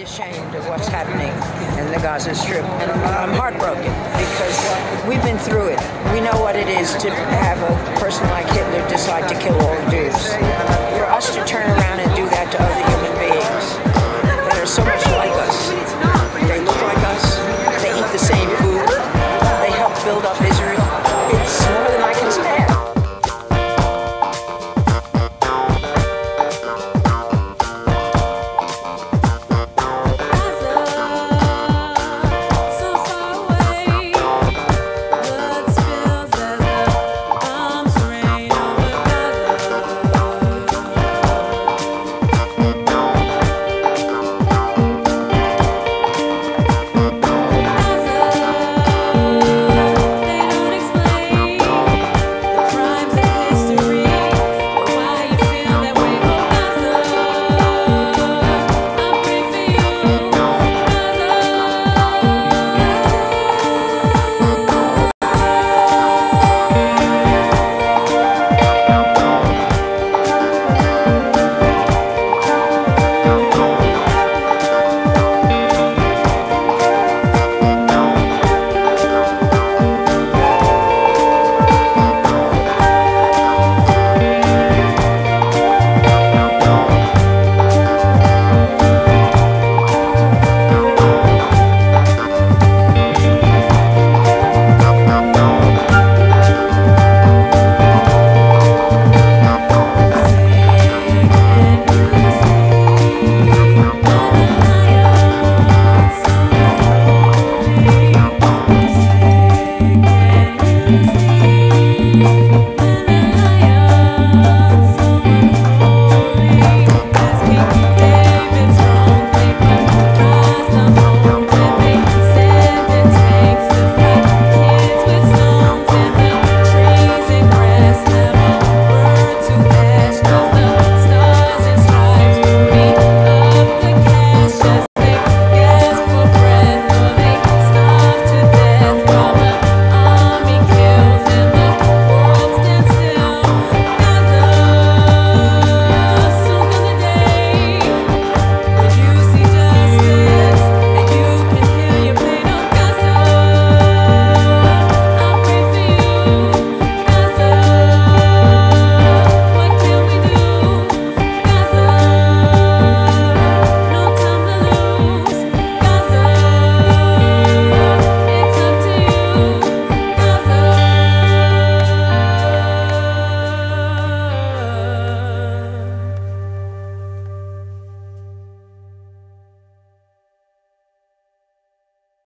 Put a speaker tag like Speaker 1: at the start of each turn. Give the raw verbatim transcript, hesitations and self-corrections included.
Speaker 1: ashamed of what's happening in the Gaza Strip, and I'm heartbroken because we've been through it. We know what it is to have a person like Hitler decide to kill all the Jews.